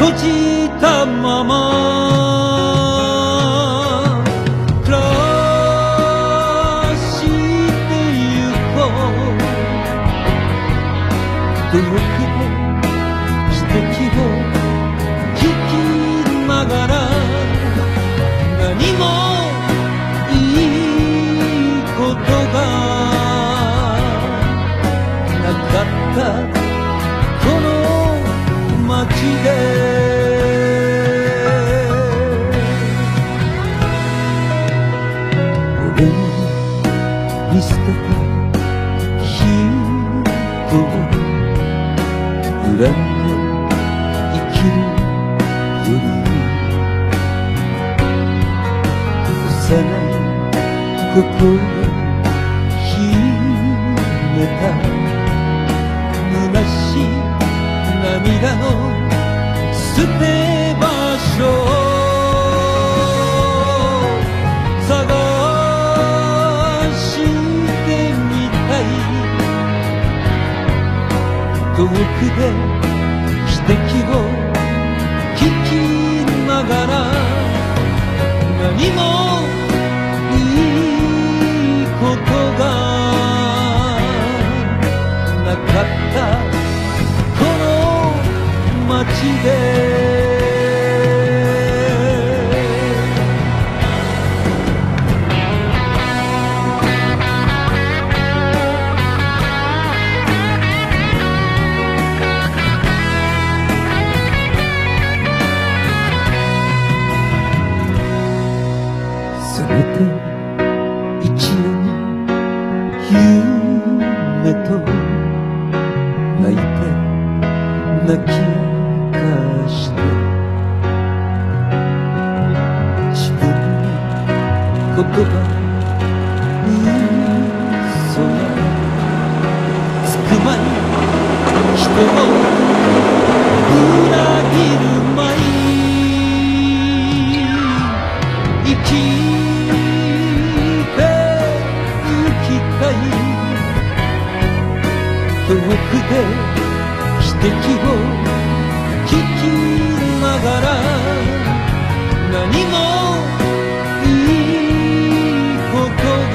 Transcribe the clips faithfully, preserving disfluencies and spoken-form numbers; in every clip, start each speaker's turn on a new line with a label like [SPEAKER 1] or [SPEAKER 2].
[SPEAKER 1] 閉じたまま暮らしてゆこう。遠くで汽笛を聞きながら何もいいことがなかったこの街で。俺の見捨てた人を恨んで生きるより幼い心秘めた虚しい涙の捨て場所探してみたい。遠くで汽笛を聞きながら何もいいことがなかったこの街で。せめて一年夢と泣いて泣き明かして自分に言葉嘘がつくまい人を裏切るまい生きてゆきたい。遠くで汽笛を聞きながら何もいいことが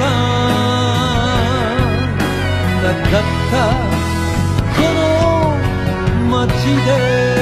[SPEAKER 1] なかったこの街で。